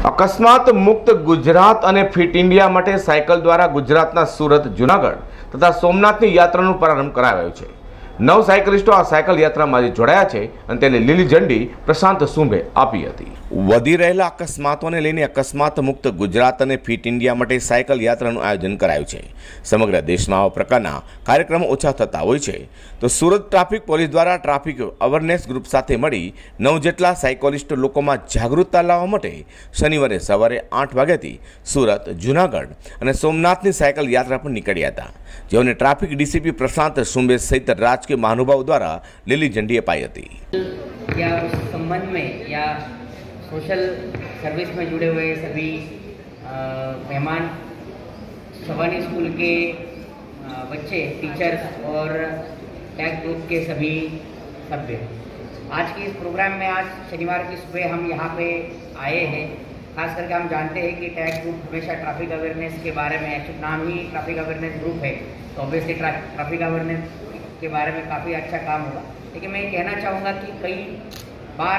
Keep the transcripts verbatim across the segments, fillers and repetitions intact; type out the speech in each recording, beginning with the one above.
અકસ્માત મુક્ત ગુજરાત અને ફિટ ઇન્ડિયા માટે સાયકલ દ્વારા ગુજરાતના સુરત, જૂનાગઢ તથા સોમનાથની યાત્રાનો પ્રારંભ કરાવ્યો છે। નવ સાયકલિસ્ટો આ સાયકલ યાત્રામાં જોડાયા છે અને તેને લીલી ઝંડી પ્રશાંત સુંભે આપી હતી। વધી રહેલા અકસ્માતોને લઈને અકસ્માત મુક્ત ગુજરાત અને ફિટ ઇન્ડિયા માટે સાયકલ યાત્રાનું આયોજન કરાયું છે। સમગ્ર દેશમાં આવા પ્રકારના કાર્યક્રમો ઓછા થતા હોય છે, તો સુરત ટ્રાફિક પોલીસ દ્વારા ટ્રાફિક અવેરનેસ ગ્રુપ સાથે મળી નવ જેટલા સાયકલિસ્ટ લોકોમાં જાગૃતતા લાવવા માટે શનિવારે સવારે આઠ વાગ્યાથી સુરત, જૂનાગઢ અને સોમનાથની સાયકલ યાત્રા પર નીકળ્યા હતા, જેઓને ટ્રાફિક ડીસીપી પ્રશાંત સુંબે સહિત રાજકીય महानुभाव द्वारा लीली झंडी अपाई थी। या उस संबंध में या सोशल सर्विस में जुड़े हुए सभी मेहमान, सवानी स्कूल के बच्चे, टीचर्स और टैग ग्रुप के सभी सभ्य, आज के इस प्रोग्राम में आज शनिवार की सुबह हम यहाँ पे आए हैं। खास करके हम जानते हैं कि टैग ग्रुप हमेशा ट्रैफिक अवेयरनेस के बारे में, एक्चुअली नाम ही ट्रैफिक अवेयरनेस ग्रुप है, तो ऑब्वियसली ट्रैफिक अवेयरनेस के बारे में काफ़ी अच्छा काम होगा। लेकिन मैं ये कहना चाहूँगा कि कई बार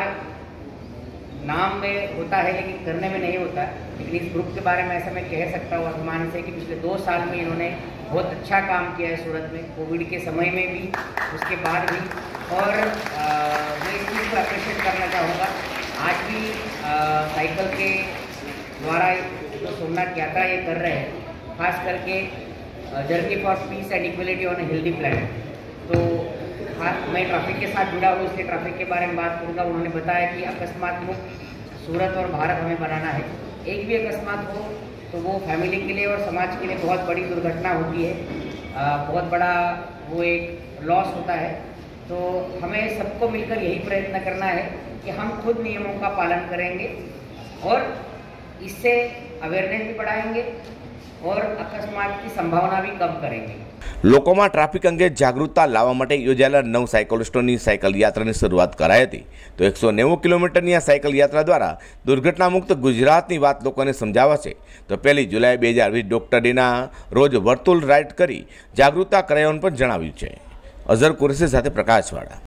नाम में होता है लेकिन करने में नहीं होता। लेकिन इस ग्रुप के बारे में ऐसा मैं कह सकता हूँ अभिमान से कि पिछले दो साल में इन्होंने बहुत अच्छा काम किया है सूरत में, कोविड के समय में भी, उसके बाद भी। और आ, मैं इस चीज़ को अप्रिशिएट करना चाहूँगा। आज भी आ, साइकिल के द्वारा जो सोमनाथ यात्रा ये कर रहे हैं, खास करके journey for peace and equality on a healthy planet. तो हाँ, मैं ट्रैफिक के साथ जुड़ा हूँ, इसलिए ट्रैफिक के बारे में बात करूँगा। उन्होंने बताया कि अकस्मात मुक्त सूरत और भारत हमें बनाना है। एक भी अकस्मात हो तो वो फैमिली के लिए और समाज के लिए बहुत बड़ी दुर्घटना होती है, आ, बहुत बड़ा वो एक लॉस होता है। तो हमें सबको मिलकर यही प्रयत्न करना है कि हम खुद नियमों का पालन करेंगे और इससे अवेयरनेस भी बढ़ाएंगे और अकस्मात की संभावना भी कम करेंगे। लोकोમાં ટ્રાફિક અંગે જાગૃતતા લાવવા માટે યોજાયેલા નવ સાયકલિસ્ટોની સાયકલ યાત્રાની શરૂઆત કરાઈ હતી, તો એકસો નેવું કિલોમીટરની આ સાયકલ યાત્રા દ્વારા દુર્ઘટના મુક્ત ગુજરાતની વાત લોકોને સમજાવાશે। તો પહેલી જુલાઈ બે હજાર વીસ ડોક્ટર ડેના રોજ વર્તુળ રાઇડ કરી જાગૃતતા કરાવવાનું પણ જણાવ્યું છે। અઝર કુરેશી સાથે પ્રકાશવાળા।